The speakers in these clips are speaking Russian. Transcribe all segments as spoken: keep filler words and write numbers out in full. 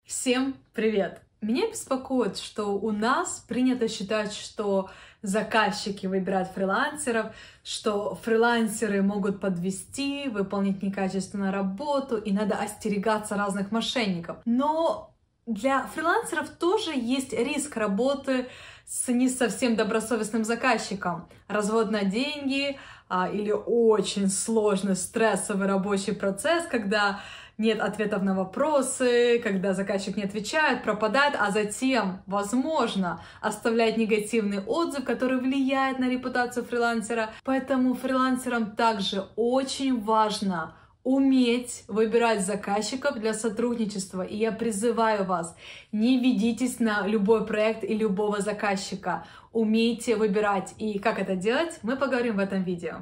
Всем привет! Меня беспокоит, что у нас принято считать, что заказчики выбирают фрилансеров, что фрилансеры могут подвести, выполнить некачественную работу, и надо остерегаться разных мошенников. Но для фрилансеров тоже есть риск работы с не совсем добросовестным заказчиком. Развод на деньги а, или очень сложный стрессовый рабочий процесс, когда нет ответов на вопросы, когда заказчик не отвечает, пропадает, а затем, возможно, оставляет негативный отзыв, который влияет на репутацию фрилансера. Поэтому фрилансерам также очень важно уметь выбирать заказчиков для сотрудничества. И я призываю вас, не ведитесь на любой проект и любого заказчика. Умейте выбирать. И как это делать, мы поговорим в этом видео.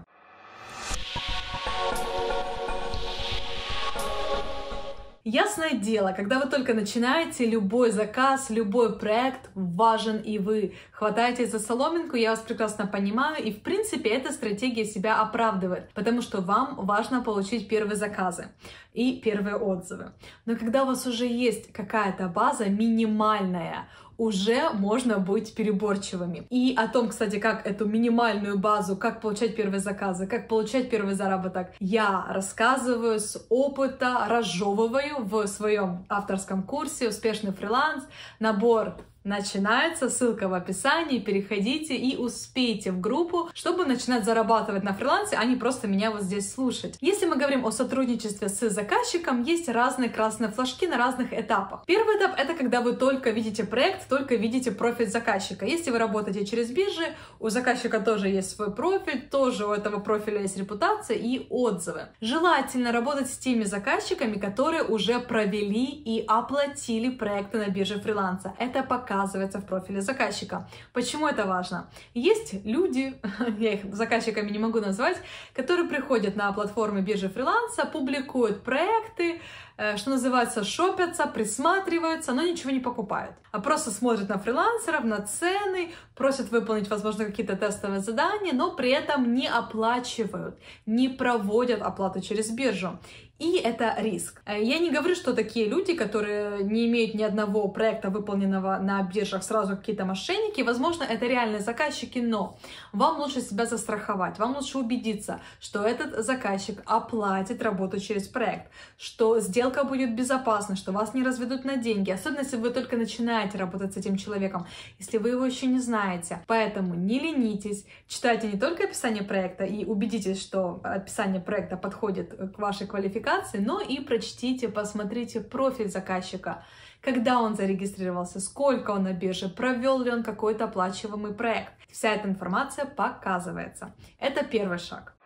Ясное дело, когда вы только начинаете, любой заказ, любой проект важен, и вы хватаетесь за соломинку, я вас прекрасно понимаю, и в принципе эта стратегия себя оправдывает, потому что вам важно получить первые заказы и первые отзывы. Но когда у вас уже есть какая-то база минимальная, уже можно быть переборчивыми. И о том, кстати, как эту минимальную базу, как получать первые заказы, как получать первый заработок, я рассказываю с опыта, разжевываю в своем авторском курсе «Успешный фриланс». Набор начинается, ссылка в описании, переходите и успейте в группу, чтобы начинать зарабатывать на фрилансе, а не просто меня вот здесь слушать. Если мы говорим о сотрудничестве с заказчиком, есть разные красные флажки на разных этапах. Первый этап — это когда вы только видите проект, только видите профиль заказчика. Если вы работаете через биржи, у заказчика тоже есть свой профиль, тоже у этого профиля есть репутация и отзывы. Желательно работать с теми заказчиками, которые уже провели и оплатили проекты на бирже фриланса. Это пока оказывается в профиле заказчика. Почему это важно? Есть люди, я их заказчиками не могу назвать, которые приходят на платформы биржи фриланса, публикуют проекты, что называется, шопятся, присматриваются, но ничего не покупают. А просто смотрят на фрилансеров, на цены, просят выполнить, возможно, какие-то тестовые задания, но при этом не оплачивают, не проводят оплату через биржу. И это риск. Я не говорю, что такие люди, которые не имеют ни одного проекта, выполненного на биржах, сразу какие-то мошенники. Возможно, это реальные заказчики, но вам лучше себя застраховать, вам лучше убедиться, что этот заказчик оплатит работу через проект, что сделка будет безопасна, что вас не разведут на деньги, особенно если вы только начинаете работать с этим человеком, если вы его еще не знаете. Поэтому не ленитесь, читайте не только описание проекта и убедитесь, что описание проекта подходит к вашей квалификации, но и прочтите, посмотрите профиль заказчика, когда он зарегистрировался, сколько он на бирже, провел ли он какой-то оплачиваемый проект. Вся эта информация показывается. Это первый шаг.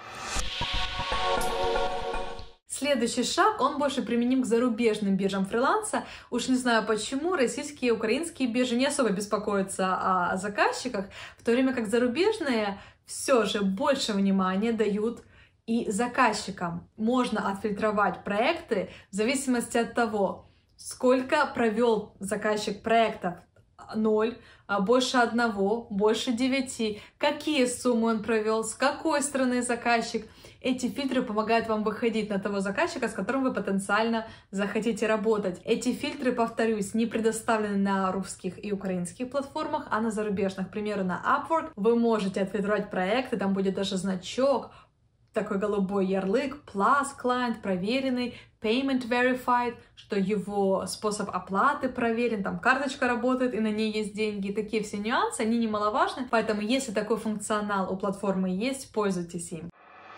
Следующий шаг, он больше применим к зарубежным биржам фриланса. Уж не знаю почему, российские и украинские биржи не особо беспокоятся о заказчиках, в то время как зарубежные все же больше внимания дают и заказчикам. Можно отфильтровать проекты в зависимости от того, сколько провел заказчик проектов. Ноль, больше одного, больше девяти, какие суммы он провел, с какой страны заказчик. Эти фильтры помогают вам выходить на того заказчика, с которым вы потенциально захотите работать. Эти фильтры, повторюсь, не предоставлены на русских и украинских платформах, а на зарубежных. К примеру, на Upwork вы можете отфильтровать проекты, там будет даже значок, такой голубой ярлык, plus client проверенный, payment verified, что его способ оплаты проверен, там карточка работает и на ней есть деньги. Такие все нюансы, они немаловажны, поэтому если такой функционал у платформы есть, пользуйтесь им.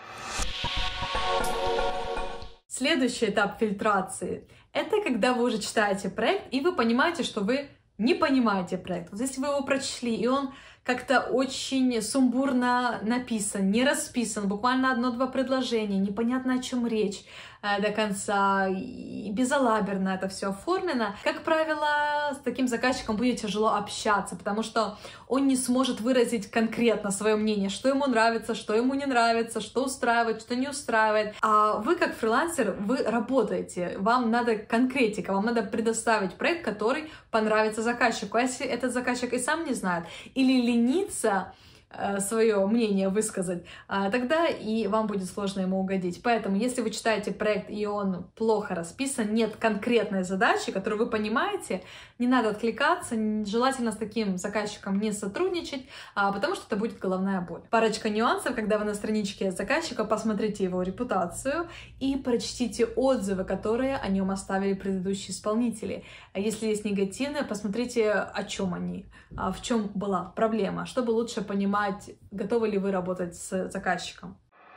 Следующий этап фильтрации — это когда вы уже читаете проект и вы понимаете, что вы не понимаете проект. Вот если вы его прочли, и он как-то очень сумбурно написан, не расписан, буквально одно-два предложения, непонятно, о чем речь э, до конца, и безалаберно это все оформлено. Как правило, с таким заказчиком будет тяжело общаться, потому что он не сможет выразить конкретно свое мнение, что ему нравится, что ему не нравится, что устраивает, что не устраивает. А вы, как фрилансер, вы работаете, вам надо конкретика, вам надо предоставить проект, который понравится заказчику. А если этот заказчик и сам не знает, или ленится свое мнение высказать, тогда и вам будет сложно ему угодить. Поэтому, если вы читаете проект и он плохо расписан, нет конкретной задачи, которую вы понимаете, не надо откликаться, желательно с таким заказчиком не сотрудничать, потому что это будет головная боль. Парочка нюансов: когда вы на страничке заказчика, посмотрите его репутацию и прочтите отзывы, которые о нем оставили предыдущие исполнители. Если есть негативные, посмотрите, о чем они, в чем была проблема, чтобы лучше понимать, готовы ли вы работать с заказчиком.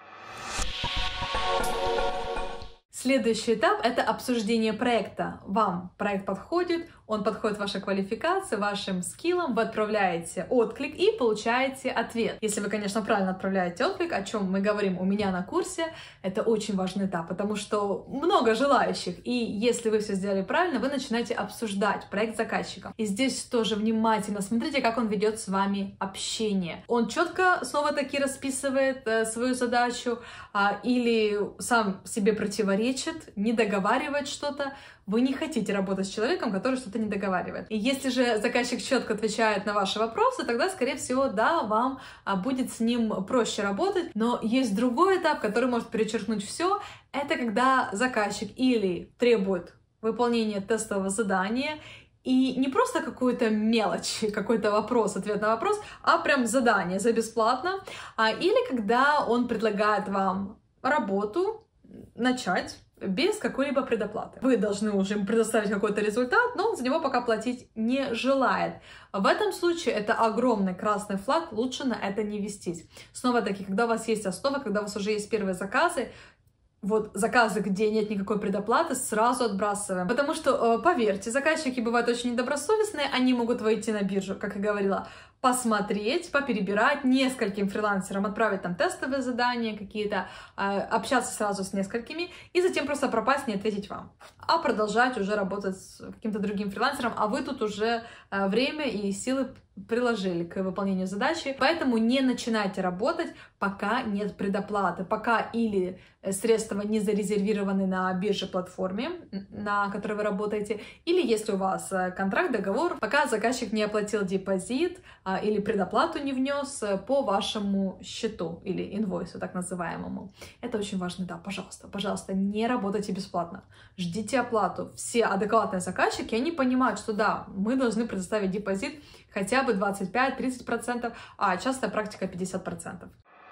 Следующий этап — это обсуждение проекта. Вам проект подходит, он подходит вашей квалификации, вашим скиллам, вы отправляете отклик и получаете ответ. Если вы, конечно, правильно отправляете отклик, о чем мы говорим у меня на курсе, это очень важный этап, потому что много желающих, и если вы все сделали правильно, вы начинаете обсуждать проект с заказчиком. И здесь тоже внимательно смотрите, как он ведет с вами общение. Он четко снова-таки расписывает э, свою задачу а, или сам себе противоречит, не договаривает что-то. Вы не хотите работать с человеком, который что-то не договаривает. И если же заказчик четко отвечает на ваши вопросы, тогда, скорее всего, да, вам будет с ним проще работать. Но есть другой этап, который может перечеркнуть все. Это когда заказчик или требует выполнения тестового задания, и не просто какую-то мелочь, какой-то вопрос, ответ на вопрос, а прям задание за бесплатно. Или когда он предлагает вам работу начать без какой-либо предоплаты. Вы должны уже им предоставить какой-то результат, но он за него пока платить не желает. В этом случае это огромный красный флаг, лучше на это не вестись. Снова-таки, когда у вас есть основа, когда у вас уже есть первые заказы, вот заказы, где нет никакой предоплаты, сразу отбрасываем. Потому что, поверьте, заказчики бывают очень недобросовестные, они могут выйти на биржу, как я говорила, посмотреть, поперебирать, нескольким фрилансерам отправить там тестовые задания какие-то, общаться сразу с несколькими, и затем просто пропасть, не ответить вам. А продолжать уже работать с каким-то другим фрилансером, а вы тут уже время и силы приложили к выполнению задачи. Поэтому не начинайте работать, пока нет предоплаты, пока или средства не зарезервированы на бирже платформе, на которой вы работаете, или если у вас контракт, договор, пока заказчик не оплатил депозит или предоплату не внес по вашему счету или инвойсу, так называемому. Это очень важно, да, пожалуйста, пожалуйста, не работайте бесплатно, ждите оплату. Все адекватные заказчики, они понимают, что да, мы должны предоставить депозит хотя бы двадцать пять — тридцать процентов, а частая практика пятьдесят процентов.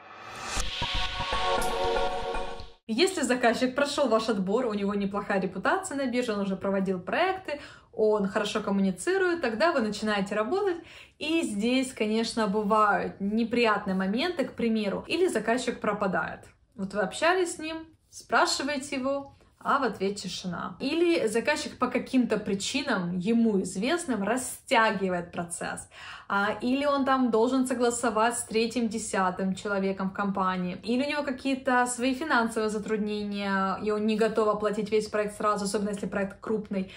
Если заказчик прошел ваш отбор, у него неплохая репутация на бирже, он уже проводил проекты, он хорошо коммуницирует, тогда вы начинаете работать. И здесь, конечно, бывают неприятные моменты, к примеру, или заказчик пропадает. Вот вы общались с ним, спрашиваете его, а в ответ тишина. Или заказчик по каким-то причинам, ему известным, растягивает процесс. А, или он там должен согласовать с третьим, десятым человеком в компании. Или у него какие-то свои финансовые затруднения, и он не готов оплатить весь проект сразу, особенно если проект крупный.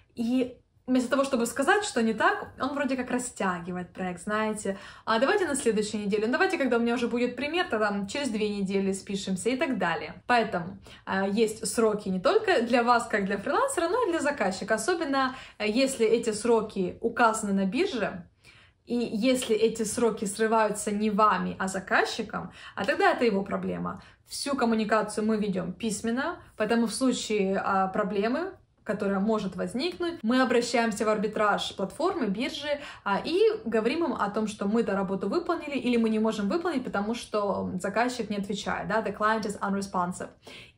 И вместо того, чтобы сказать, что не так, он вроде как растягивает проект, знаете. А давайте на следующей неделе, ну, давайте, когда у меня уже будет пример, тогда через две недели спишемся и так далее. Поэтому э, есть сроки не только для вас, как для фрилансера, но и для заказчика. Особенно, э, если эти сроки указаны на бирже, и если эти сроки срываются не вами, а заказчиком, а тогда это его проблема. Всю коммуникацию мы ведем письменно, поэтому в случае э, проблемы, которая может возникнуть, мы обращаемся в арбитраж платформы, биржи а, и говорим им о том, что мы-то работу выполнили или мы не можем выполнить, потому что заказчик не отвечает, да, the client is unresponsive.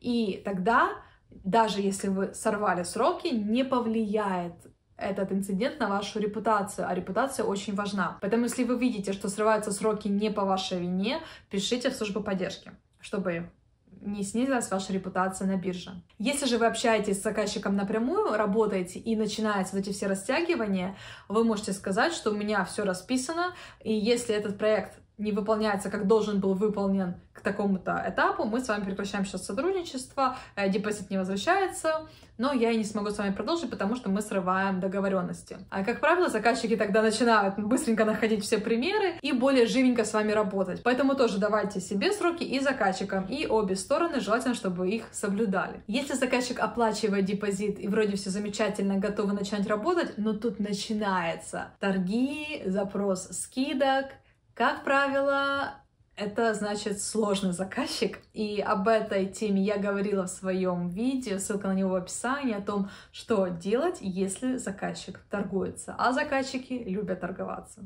И тогда, даже если вы сорвали сроки, не повлияет этот инцидент на вашу репутацию, а репутация очень важна. Поэтому, если вы видите, что срываются сроки не по вашей вине, пишите в службу поддержки, чтобы не снизилась ваша репутация на бирже. Если же вы общаетесь с заказчиком напрямую, работаете и начинаются вот эти все растягивания, вы можете сказать, что у меня все расписано, и если этот проект не выполняется, как должен был выполнен к такому-то этапу, мы с вами прекращаем сейчас сотрудничество, депозит не возвращается, но я и не смогу с вами продолжить, потому что мы срываем договоренности. А как правило, заказчики тогда начинают быстренько находить все примеры и более живенько с вами работать. Поэтому тоже давайте себе сроки и заказчикам, и обе стороны, желательно, чтобы их соблюдали. Если заказчик оплачивает депозит и вроде все замечательно, готовы начать работать, но тут начинается торги, запрос скидок, Как правило, это значит сложный заказчик, и об этой теме я говорила в своем видео, ссылка на него в описании, о том, что делать, если заказчик торгуется, а заказчики любят торговаться.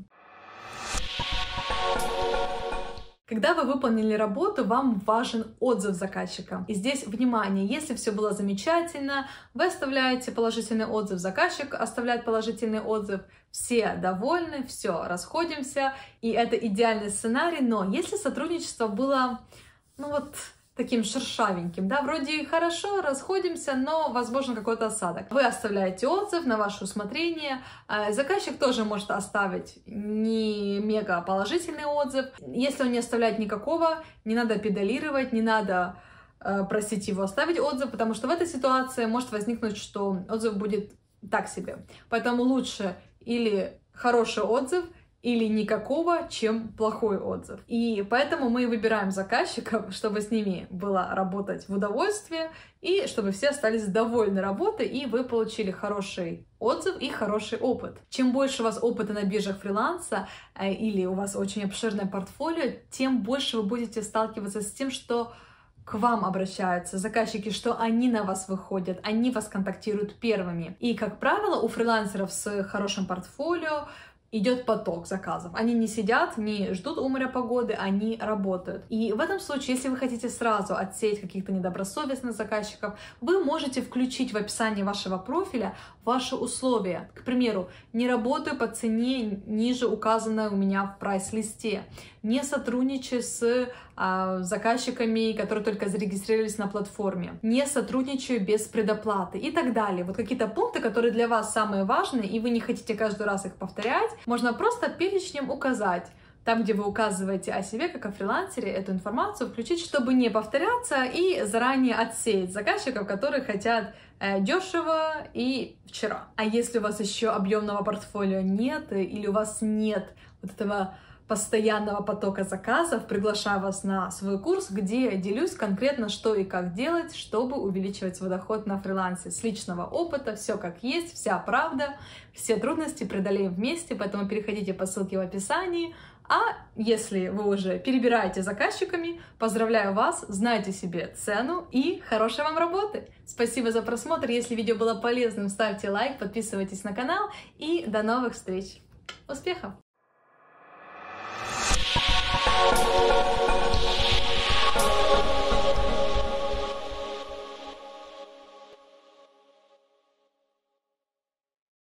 Когда вы выполнили работу, вам важен отзыв заказчика. И здесь, внимание, если все было замечательно, вы оставляете положительный отзыв, заказчик оставляет положительный отзыв, все довольны, все, расходимся, и это идеальный сценарий, но если сотрудничество было, ну вот, таким шершавеньким, да, вроде хорошо, расходимся, но, возможно, какой-то осадок. Вы оставляете отзыв на ваше усмотрение, заказчик тоже может оставить не мега положительный отзыв. Если он не оставляет никакого, не надо педалировать, не надо э, просить его оставить отзыв, потому что в этой ситуации может возникнуть, что отзыв будет так себе. Поэтому лучше или хороший отзыв, или никакого, чем плохой отзыв. И поэтому мы выбираем заказчиков, чтобы с ними было работать в удовольствие, и чтобы все остались довольны работой, и вы получили хороший отзыв и хороший опыт. Чем больше у вас опыта на биржах фриланса, э, или у вас очень обширное портфолио, тем больше вы будете сталкиваться с тем, что к вам обращаются заказчики, что они на вас выходят, они вас контактируют первыми. И, как правило, у фрилансеров с хорошим портфолио идет поток заказов. Они не сидят, не ждут у моря погоды, они работают. И в этом случае, если вы хотите сразу отсеять каких-то недобросовестных заказчиков, вы можете включить в описании вашего профиля ваши условия. К примеру, не работаю по цене ниже указанной у меня в прайс-листе, не сотрудничаю с а, заказчиками, которые только зарегистрировались на платформе, не сотрудничаю без предоплаты и так далее. Вот какие-то пункты, которые для вас самые важные, и вы не хотите каждый раз их повторять, можно просто перечнем указать. Там, где вы указываете о себе, как о фрилансере, эту информацию включить, чтобы не повторяться и заранее отсеять заказчиков, которые хотят э, дешево и вчера. А если у вас еще объемного портфолио нет, или у вас нет вот этого постоянного потока заказов, приглашаю вас на свой курс, где я делюсь конкретно, что и как делать, чтобы увеличивать свой доход на фрилансе. С личного опыта, все как есть, вся правда, все трудности преодолеем вместе, поэтому переходите по ссылке в описании. А если вы уже перебираете заказчиками, поздравляю вас, знайте себе цену и хорошей вам работы! Спасибо за просмотр, если видео было полезным, ставьте лайк, подписывайтесь на канал и до новых встреч! Успехов!